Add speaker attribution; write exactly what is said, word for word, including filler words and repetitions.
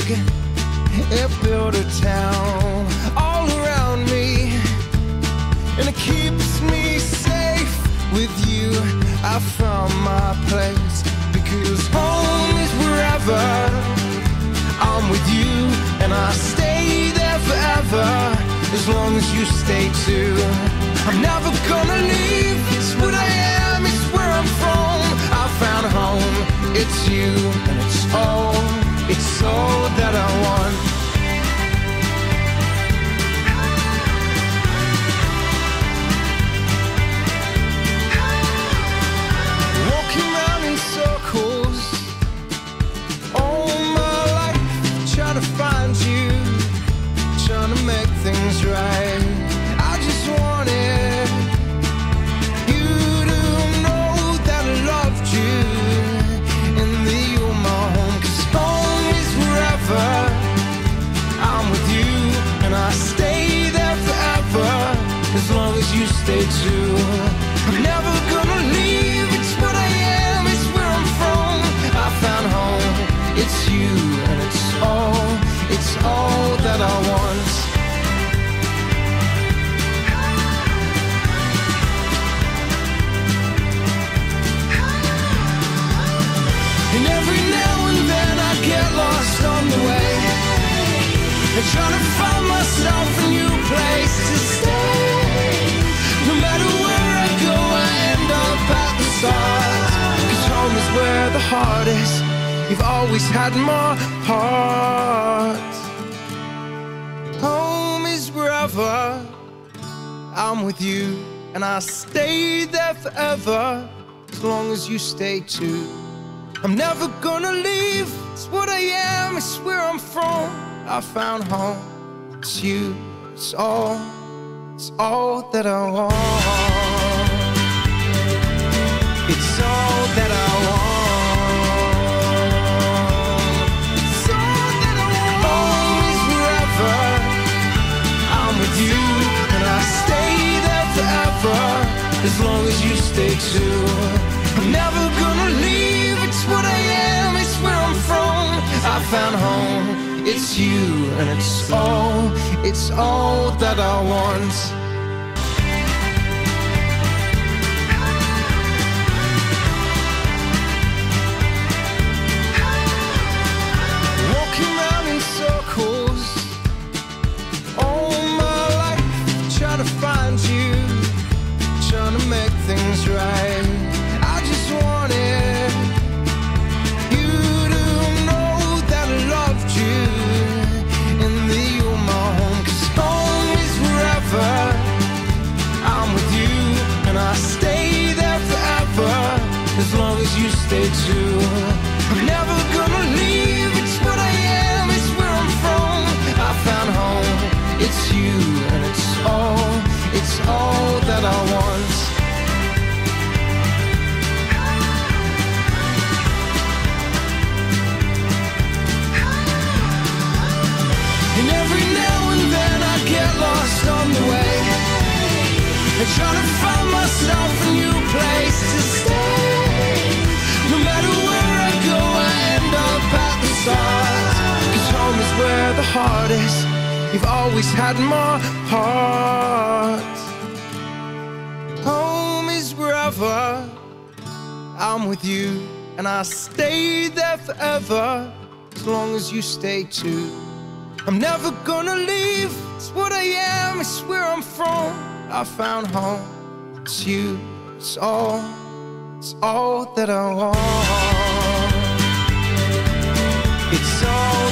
Speaker 1: big. It built a town all around me, and it keeps me safe with you. I found my place, because home is wherever I'm with you, and I stay there forever, as long as you stay too. I'm never gonna leave, it's what I am, it's where I'm from. I found home, it's you, and it's all, it's all that I want. Walking around in circles all my life, trying to find you, trying to make things right. I just wanted you to know that I loved you, and that you're my home. 'Cause home is wherever I'm with you, and I stay there forever, as long as you stay too. I'm never gonna leave, it's what I am, it's where I'm from. I found home, it's you, and it's all, it's all that I want. And every now and then I get lost on the way, and try to find myself a new place to stay. No matter where I go, I end up at the start. 'Cause home is where the heart is. You've always had my heart. Home is wherever I'm with you, and I stay there forever, as long as you stay too. I'm never gonna leave, it's what I am, it's where I'm from. I found home, it's you, it's all, it's all that I want. It's all that I want. It's all that I want. Home is wherever I'm with you, and I stay there forever, as long as you stay too. I'm never gonna leave, it's what I am, it's where I'm from. I found home, it's you, and it's all, it's all that I want. Walking around in circles all my life, trying to find you, trying to make things right. I just wanted you to know that I loved you, and that you're my home. 'Cause home is wherever I'm with you, and I stay there forever, as long as you stay too. I'm never gonna leave, it's what I am, it's where I'm from. I found home, it's you, and it's all, it's all that I want. And every now and then I get lost on the way, and try to find myself a new place to stay. No matter where I go, I end up at the start. 'Cause home is where the heart is. You've always had my heart. Home is wherever I'm with you, and I stay there forever, as long as you stay too. I'm never gonna leave, it's what I am, it's where I'm from. I found home, it's you, it's all, it's all that I want. It's all